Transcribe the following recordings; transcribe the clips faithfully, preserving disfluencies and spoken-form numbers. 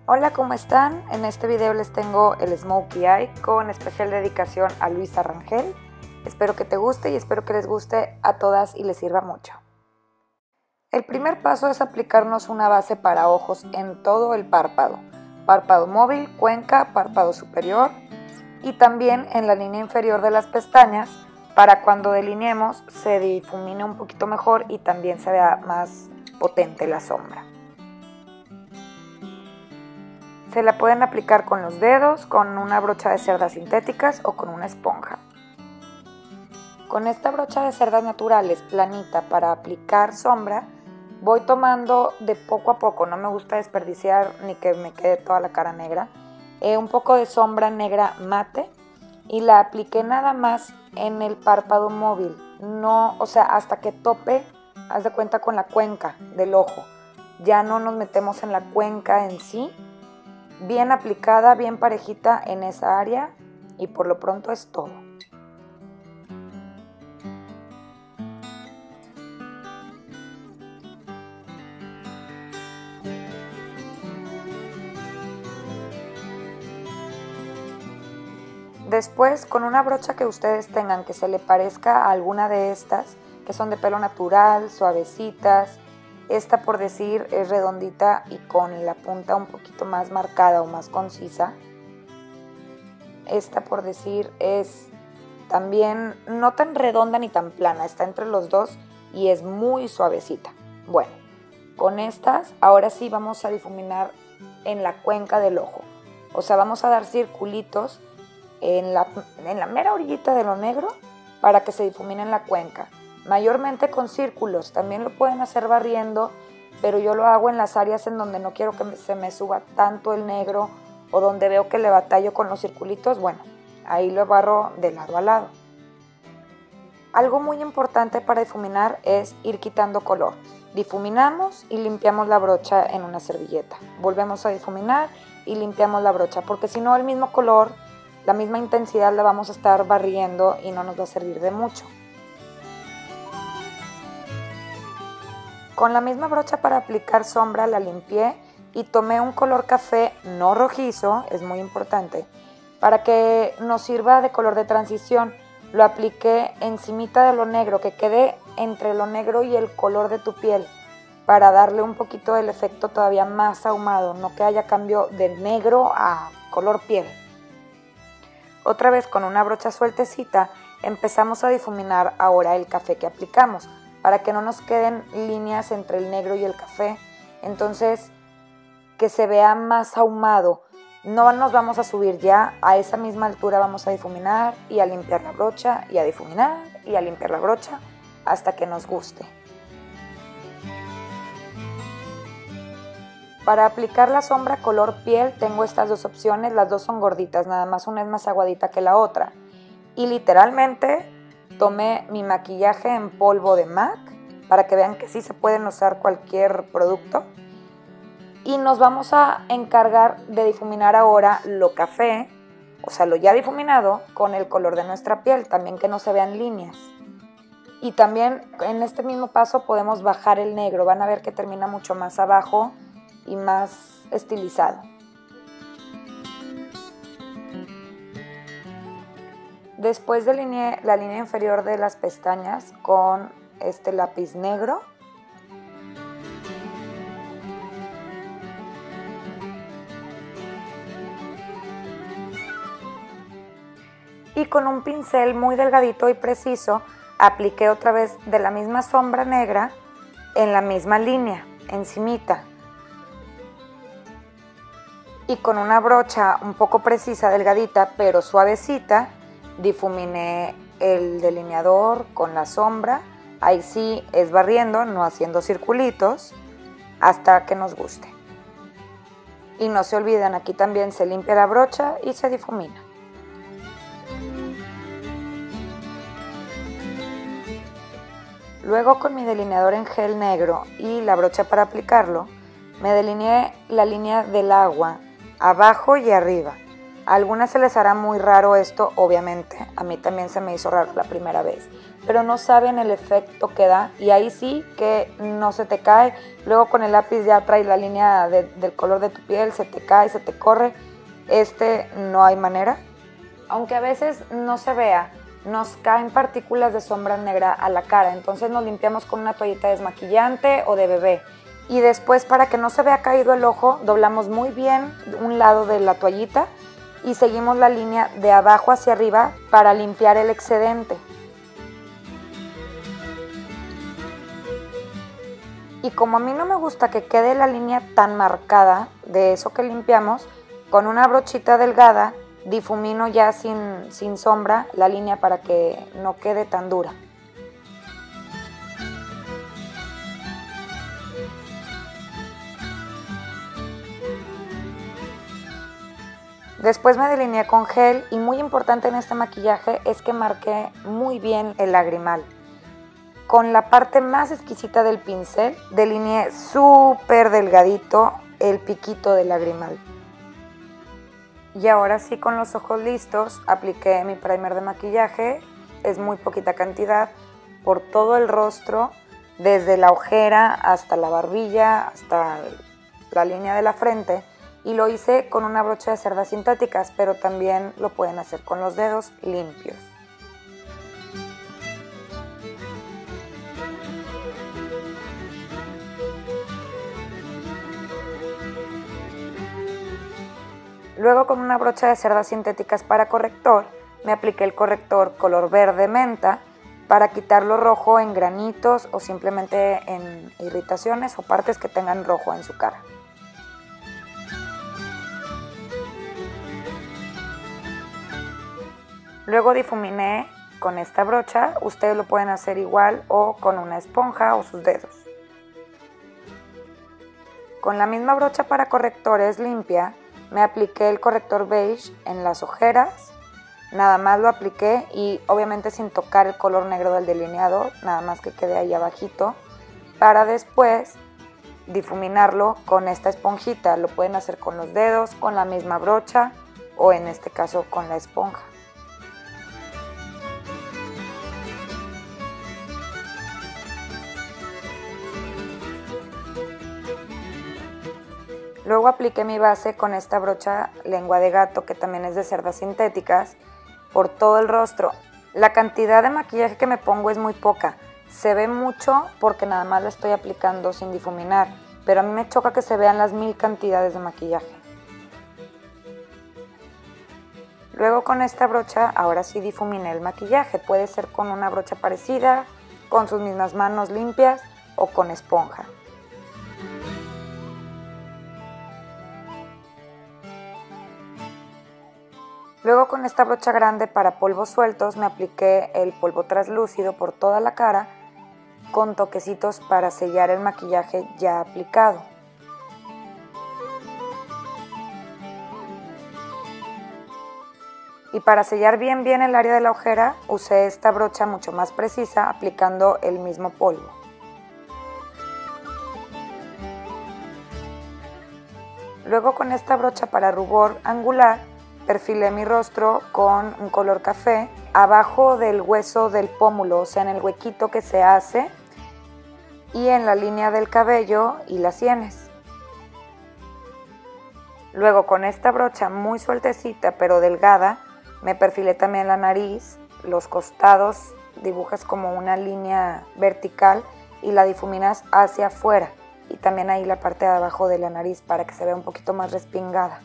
Hola, ¿cómo están? En este video les tengo el Smokey Eye con especial dedicación a Luisa Rangel. Espero que te guste y espero que les guste a todas y les sirva mucho. El primer paso es aplicarnos una base para ojos en todo el párpado. Párpado móvil, cuenca, párpado superior y también en la línea inferior de las pestañas para cuando delineemos se difumine un poquito mejor y también se vea más potente la sombra. Se la pueden aplicar con los dedos, con una brocha de cerdas sintéticas o con una esponja. Con esta brocha de cerdas naturales planita para aplicar sombra, voy tomando de poco a poco, no me gusta desperdiciar ni que me quede toda la cara negra, eh, un poco de sombra negra mate y la apliqué nada más en el párpado móvil, no, o sea, hasta que tope, haz de cuenta con la cuenca del ojo, ya no nos metemos en la cuenca en sí. Bien aplicada, bien parejita en esa área y por lo pronto es todo. Después, con una brocha que ustedes tengan que se le parezca a alguna de estas, que son de pelo natural, suavecitas, esta por decir es redondita y con la punta un poquito más marcada o más concisa. Esta por decir es también no tan redonda ni tan plana, está entre los dos y es muy suavecita. Bueno, con estas ahora sí vamos a difuminar en la cuenca del ojo. O sea, vamos a dar circulitos en la, en la mera orillita de lo negro para que se difumine en la cuenca. Mayormente con círculos, también lo pueden hacer barriendo, pero yo lo hago en las áreas en donde no quiero que se me suba tanto el negro o donde veo que le batallo con los circulitos, bueno, ahí lo barro de lado a lado. Algo muy importante para difuminar es ir quitando color. Difuminamos y limpiamos la brocha en una servilleta. Volvemos a difuminar y limpiamos la brocha, porque si no el mismo color, la misma intensidad la vamos a estar barriendo y no nos va a servir de mucho. Con la misma brocha para aplicar sombra la limpié y tomé un color café no rojizo, es muy importante, para que nos sirva de color de transición. Lo apliqué encimita de lo negro, que quede entre lo negro y el color de tu piel, para darle un poquito del efecto todavía más ahumado, no que haya cambio de negro a color piel. Otra vez con una brocha sueltecita empezamos a difuminar ahora el café que aplicamos, para que no nos queden líneas entre el negro y el café, entonces que se vea más ahumado. No nos vamos a subir ya, a esa misma altura vamos a difuminar y a limpiar la brocha y a difuminar y a limpiar la brocha hasta que nos guste. Para aplicar la sombra color piel tengo estas dos opciones, las dos son gorditas, nada más una es más aguadita que la otra. Y literalmente tomé mi maquillaje en polvo de MAC para que vean que sí se pueden usar cualquier producto. Y nos vamos a encargar de difuminar ahora lo café, o sea, lo ya difuminado, con el color de nuestra piel, también que no se vean líneas. Y también en este mismo paso podemos bajar el negro, van a ver que termina mucho más abajo y más estilizado. Después delineé la línea inferior de las pestañas con este lápiz negro. Y con un pincel muy delgadito y preciso apliqué otra vez de la misma sombra negra en la misma línea, encimita. Y con una brocha un poco precisa, delgadita, pero suavecita, difuminé el delineador con la sombra, ahí sí es barriendo, no haciendo circulitos, hasta que nos guste. Y no se olviden, aquí también se limpia la brocha y se difumina. Luego con mi delineador en gel negro y la brocha para aplicarlo, me delineé la línea del agua, abajo y arriba. A algunas se les hará muy raro esto, obviamente, a mí también se me hizo raro la primera vez, pero no saben el efecto que da y ahí sí que no se te cae. Luego con el lápiz ya trae la línea de, del color de tu piel, se te cae, se te corre. Este no hay manera. Aunque a veces no se vea, nos caen partículas de sombra negra a la cara, entonces nos limpiamos con una toallita desmaquillante o de bebé. Y después, para que no se vea caído el ojo, doblamos muy bien un lado de la toallita y seguimos la línea de abajo hacia arriba para limpiar el excedente. Y como a mí no me gusta que quede la línea tan marcada de eso que limpiamos, con una brochita delgada difumino ya sin, sin sombra la línea para que no quede tan dura. Después me delineé con gel y muy importante en este maquillaje es que marqué muy bien el lagrimal. Con la parte más exquisita del pincel delineé súper delgadito el piquito del lagrimal. Y ahora sí, con los ojos listos, apliqué mi primer de maquillaje, es muy poquita cantidad, por todo el rostro, desde la ojera hasta la barbilla, hasta la línea de la frente, y lo hice con una brocha de cerdas sintéticas, pero también lo pueden hacer con los dedos limpios. Luego, con una brocha de cerdas sintéticas para corrector, me apliqué el corrector color verde menta para quitar lo rojo en granitos o simplemente en irritaciones o partes que tengan rojo en su cara. Luego difuminé con esta brocha, ustedes lo pueden hacer igual o con una esponja o sus dedos. Con la misma brocha para correctores limpia, me apliqué el corrector beige en las ojeras, nada más lo apliqué y obviamente sin tocar el color negro del delineador, nada más que quede ahí abajito, para después difuminarlo con esta esponjita. Lo pueden hacer con los dedos, con la misma brocha o en este caso con la esponja. Luego apliqué mi base con esta brocha lengua de gato, que también es de cerdas sintéticas, por todo el rostro. La cantidad de maquillaje que me pongo es muy poca. Se ve mucho porque nada más la estoy aplicando sin difuminar, pero a mí me choca que se vean las mil cantidades de maquillaje. Luego con esta brocha, ahora sí difuminé el maquillaje. Puede ser con una brocha parecida, con sus mismas manos limpias o con esponja. Luego con esta brocha grande para polvos sueltos me apliqué el polvo translúcido por toda la cara con toquecitos para sellar el maquillaje ya aplicado. Y para sellar bien bien el área de la ojera usé esta brocha mucho más precisa aplicando el mismo polvo. Luego con esta brocha para rubor angular perfilé mi rostro con un color café abajo del hueso del pómulo, o sea en el huequito que se hace y en la línea del cabello y las sienes. Luego con esta brocha muy sueltecita pero delgada me perfilé también la nariz, los costados, dibujas como una línea vertical y la difuminas hacia afuera y también ahí la parte de abajo de la nariz para que se vea un poquito más respingada.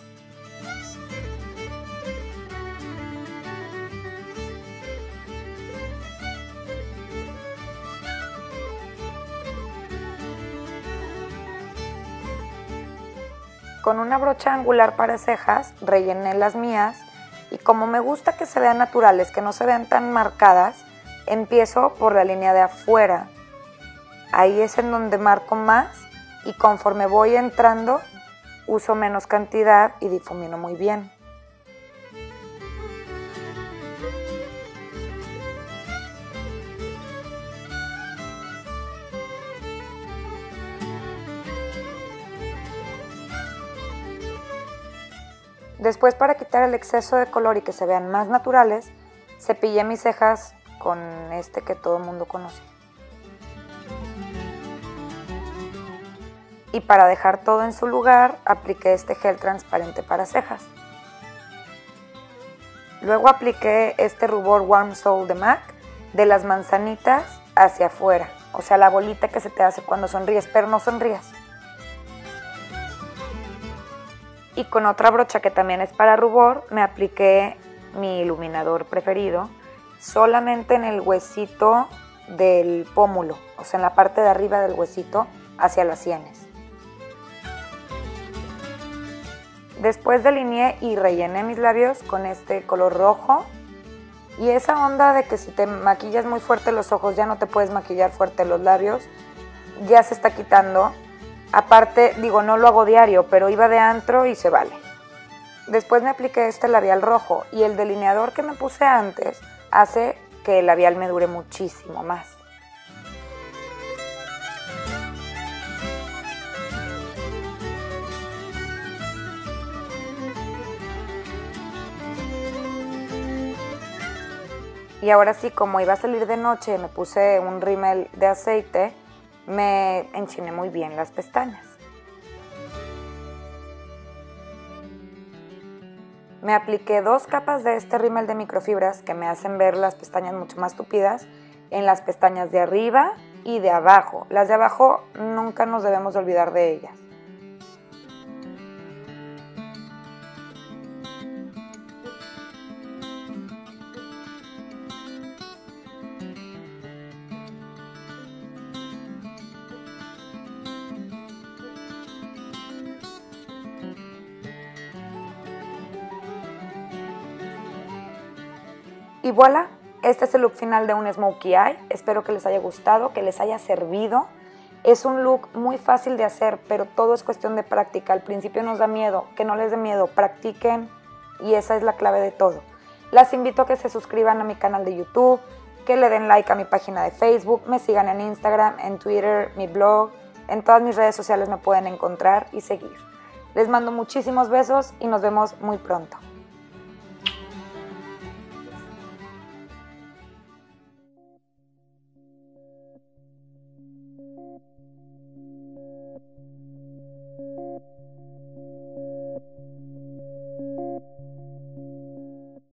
Con una brocha angular para cejas rellené las mías y como me gusta que se vean naturales, que no se vean tan marcadas, empiezo por la línea de afuera. Ahí es en donde marco más y conforme voy entrando uso menos cantidad y difumino muy bien. Después, para quitar el exceso de color y que se vean más naturales, cepillé mis cejas con este que todo el mundo conoce. Y para dejar todo en su lugar, apliqué este gel transparente para cejas. Luego apliqué este rubor Warm Soul de MAC, de las manzanitas hacia afuera, o sea, la bolita que se te hace cuando sonríes, pero no sonrías. Y con otra brocha que también es para rubor, me apliqué mi iluminador preferido solamente en el huesito del pómulo, o sea, en la parte de arriba del huesito hacia las sienes. Después delineé y rellené mis labios con este color rojo. Y esa onda de que si te maquillas muy fuerte los ojos ya no te puedes maquillar fuerte los labios, ya se está quitando. Aparte, digo, no lo hago diario, pero iba de antro y se vale. Después me apliqué este labial rojo y el delineador que me puse antes hace que el labial me dure muchísimo más. Y ahora sí, como iba a salir de noche, me puse un rímel de aceite, me enchiné muy bien las pestañas. Me apliqué dos capas de este rímel de microfibras que me hacen ver las pestañas mucho más tupidas en las pestañas de arriba y de abajo. Las de abajo nunca nos debemos de olvidar de ellas. Y voilà, este es el look final de un Smokey Eye. Espero que les haya gustado, que les haya servido. Es un look muy fácil de hacer, pero todo es cuestión de práctica. Al principio nos da miedo, que no les dé miedo, practiquen y esa es la clave de todo. Las invito a que se suscriban a mi canal de YouTube, que le den like a mi página de Facebook, me sigan en Instagram, en Twitter, mi blog, en todas mis redes sociales me pueden encontrar y seguir. Les mando muchísimos besos y nos vemos muy pronto.